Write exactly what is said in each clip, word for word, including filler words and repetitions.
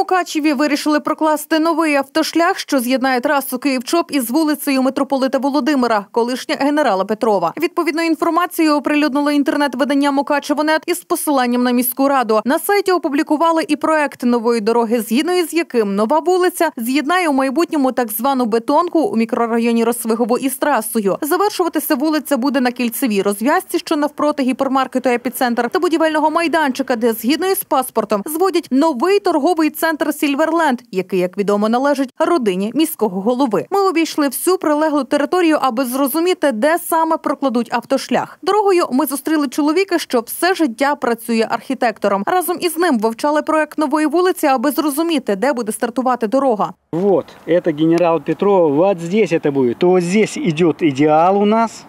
Мукачеві вирішили прокласти новий автошлях, що з'єднає трасу Київ-Чоп із вулицею митрополита Володимира, колишня генерала Петрова. Відповідну інформацію оприлюднило інтернет-видання «Мукачево.нет» із посиланням на міську раду. На сайті опублікували і проект нової дороги, згідно із яким нова вулиця з'єднає у майбутньому так звану бетонку у мікрорайоні Росвигово із трасою. Завершуватися вулиця буде на кільцевій розв'язці, що навпроти гіпермаркету «Епіцентр» та будівельного майданчика, де згідно із паспортом зводять новий торговий центр «Сільверленд», який, як відомо, належить родині міського голови. Ми обійшли всю прилеглу територію, аби зрозуміти, де саме прокладуть автошлях. Дорогою ми зустріли чоловіка, що все життя працює архітектором. Разом із ним вивчали проект нової вулиці, аби зрозуміти, де буде стартувати дорога. Вот, это генерал Петрова, вот здесь это будет. То вот здесь идет «Идеал» у нас,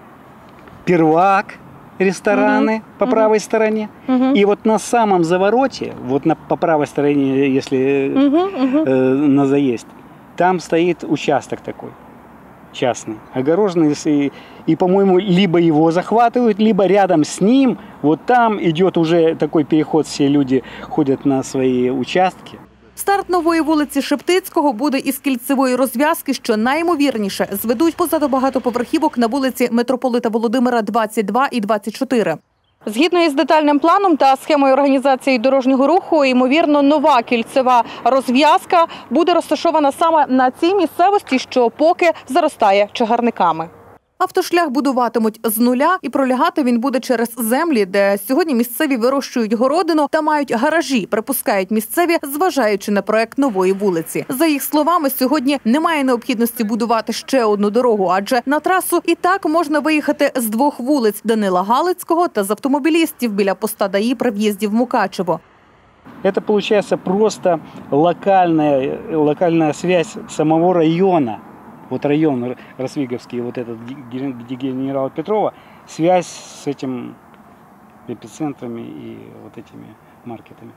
«Первак», рестораны угу. по правой угу. стороне. Угу. И вот на самом завороте, вот на, по правой стороне, если угу. Угу. Э, на заезд, там стоит участок такой, частный, огороженный. И, и по-моему, либо его захватывают, либо рядом с ним, вот там идет уже такой переход, все люди ходят на свои участки. Старт нової вулиці Шептицького буде із кільцевої розв'язки, що найімовірніше зведуть позаду багатоповерхівок на вулиці митрополита Володимира двадцять два і двадцять чотири. Згідно із детальним планом та схемою організації дорожнього руху, ймовірно, нова кільцева розв'язка буде розташована саме на цій місцевості, що поки заростає чагарниками. Автошлях будуватимуть з нуля, і пролягати він буде через землі, де сьогодні місцеві вирощують городину та мають гаражі, припускають місцеві, зважаючи на проект нової вулиці. За їх словами, сьогодні немає необхідності будувати ще одну дорогу, адже на трасу і так можна виїхати з двох вулиць – Данила Галицького та з автомобілістів біля поста ДАІ при в'їзді в Мукачево. Это получается просто локальная, локальная связь самого района. Вот район Росвиговский, вот этот, где генерал Петрова, связь с этим эпицентрами и вот этими маркетами.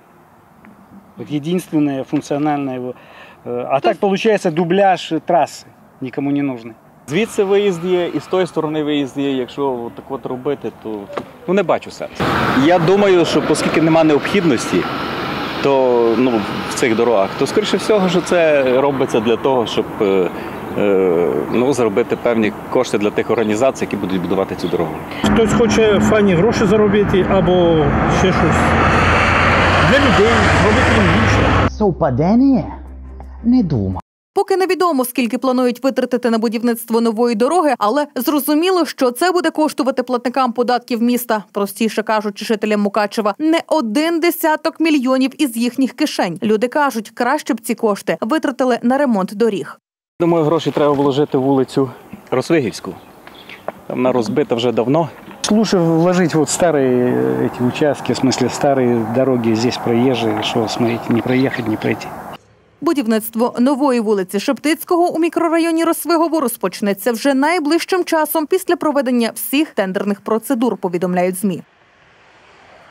Вот единственное функциональное его. А так получается дубляж трассы, никому не нужный. Звідси виїзд є, і з тої сторони виїзд є. Якщо так от робити, то ну, не бачу сенсу. Я думаю, що оскільки немає необхідності, то ну, в цих дорогах, то скоріше всього, що це робиться для того, щоб ну, заробити певні кошти для тих організацій, які будуть будувати цю дорогу. Хтось хоче файні гроші заробити або ще щось для людей, зробити їм більше. Совпадіння? Не думаю. Поки невідомо, скільки планують витратити на будівництво нової дороги, але зрозуміло, що це буде коштувати платникам податків міста, простіше кажучи, жителям Мукачева, не один десяток мільйонів із їхніх кишень. Люди кажуть, краще б ці кошти витратили на ремонт доріг. Думаю, гроші треба вложити в вулицю Росвигівську. Там вона розбита вже давно. Лучше вложить вот старые эти участки, в смысле старые дороги здесь проезжие, что, смотрите, не проехать, не пройти. Будівництво нової вулиці Шептицького у мікрорайоні Росвигово розпочнеться вже найближчим часом після проведення всіх тендерних процедур, повідомляють ЗМІ.